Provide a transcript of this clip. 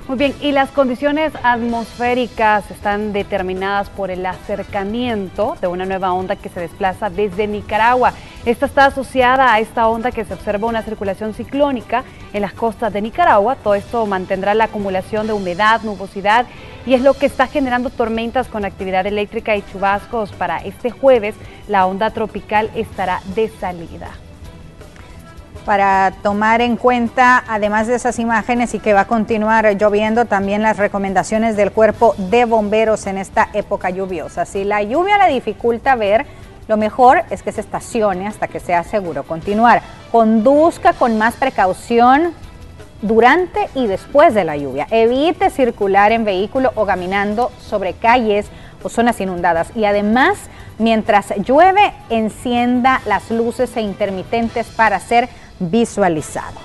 Muy bien, y las condiciones atmosféricas están determinadas por el acercamiento de una nueva onda que se desplaza desde Nicaragua. Esta está asociada a esta onda que se observa una circulación ciclónica en las costas de Nicaragua. Todo esto mantendrá la acumulación de humedad, nubosidad y es lo que está generando tormentas con actividad eléctrica y chubascos. Para este jueves, la onda tropical estará de salida. Para tomar en cuenta, además de esas imágenes y que va a continuar lloviendo, también las recomendaciones del Cuerpo de Bomberos en esta época lluviosa. Si la lluvia le dificulta ver, lo mejor es que se estacione hasta que sea seguro continuar. Conduzca con más precaución durante y después de la lluvia. Evite circular en vehículo o caminando sobre calles o zonas inundadas. Y además, mientras llueve, encienda las luces intermitentes para ser visualizado.